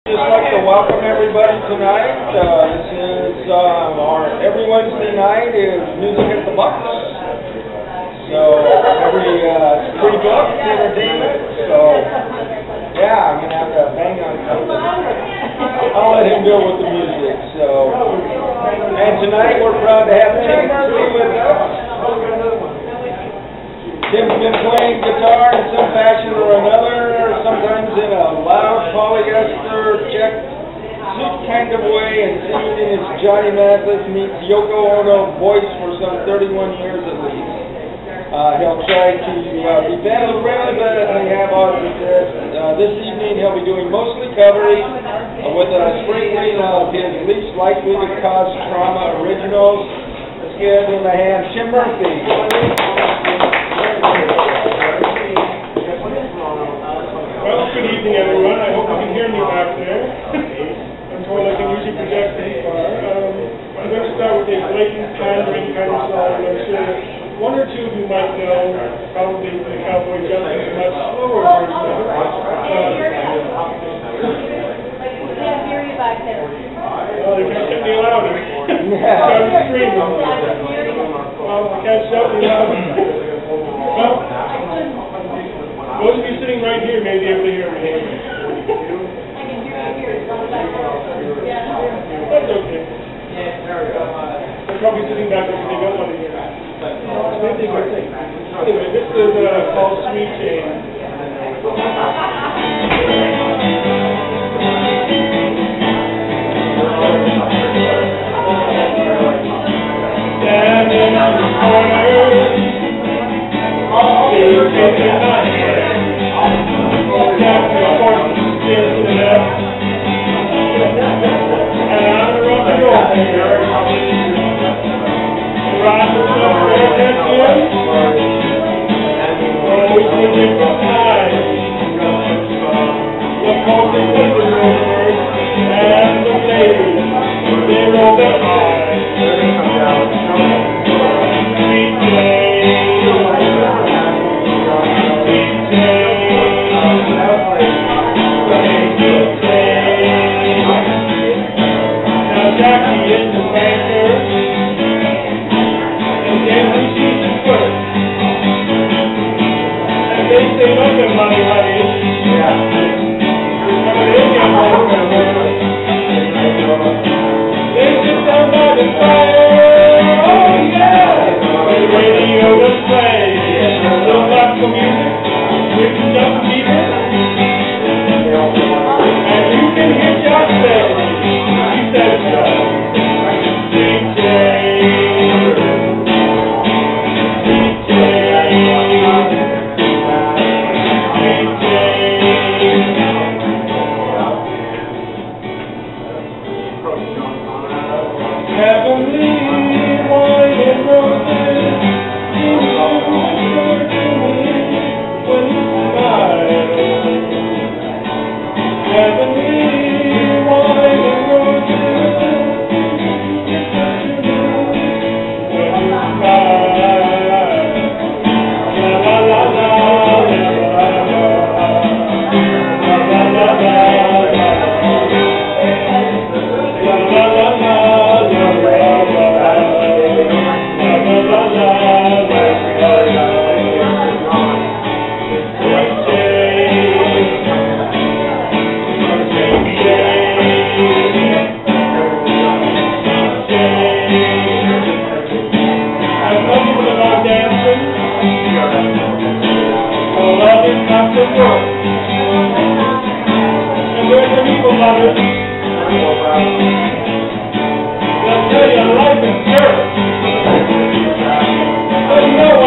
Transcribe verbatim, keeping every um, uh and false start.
Just like to welcome everybody tonight. Uh, this is uh, our every Wednesday night is Music at the Bucks. So every uh, free book entertainment. So yeah, I'm gonna have to bang on something. I'll let him go with the music. So and tonight we're proud to have Tim Murphy with us. Tim's been playing guitar in some fashion or another, sometimes in a loud polyester check suit kind of way, and singing in his Johnny Mathis meets Yoko Ono voice for some thirty-one years at least. Uh, he'll try to uh, be family friendly, but they have audiences this. Uh, this evening he'll be doing mostly covers uh, with a sprinkling of his least likely to cause trauma originals. Let's give him a hand. Tim Murphy. Well, good evening, everyone. I hope you can hear me back there. I'm told I can usually project pretty far. Um, I'm going to start with a blatant pandering kind of song. I'm sure one or two of you might know, probably the Cowboy Justice, a much slower version of it. We can't hear you back there. Oh, they can't get me louder. I'm screaming. Well, I can't shout me louder. Well, those of you sitting right here may be able to hear me. I can hear you here. It's not back there. That's okay. They're probably sitting back there because they don't want to hear me. Anyway, this is uh, called Sweet Jane. Standing in the corner, they're taking my hand. Captain of course is still to left. And I'm the rock and roll here. The riders of the attention. Always in different times. The folks that put the rovers and the ladies, they roll their eyes. Sweet Jane, sweet Jane, sweet Jane. Now Jackie is the banker, and Jane she's the first. And they say, look at money, honey. Some of them get more than one. They sit down by the fire, oh yeah. The radio will play a little gospel music with some people. And you can hear Josh say, he said so. Sweet Jane, sweet Jane, sweet Jane. Heavenly wine and roses, you sure to me when you smile. Heavenly wine and roses, you sure to me when you smile. La la la la, la la la, la la la la, la la la la. And there's some evil lovers. They'll tell you life is dirt. But you know what?